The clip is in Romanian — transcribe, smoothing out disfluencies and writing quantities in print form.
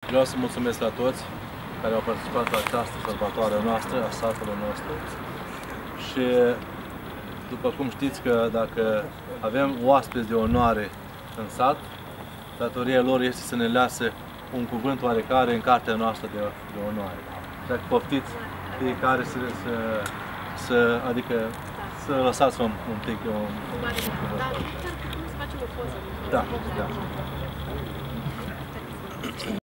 Vreau să mulțumesc la toți care au participat la această sărbătoare noastră, a satului nostru. Și după cum știți că dacă avem oaspeți de onoare în sat, datoria lor este să ne lase un cuvânt oarecare în cartea noastră de onoare. Dacă poftiți fiecare adică să lăsați un pic un cuvânt. Da, da.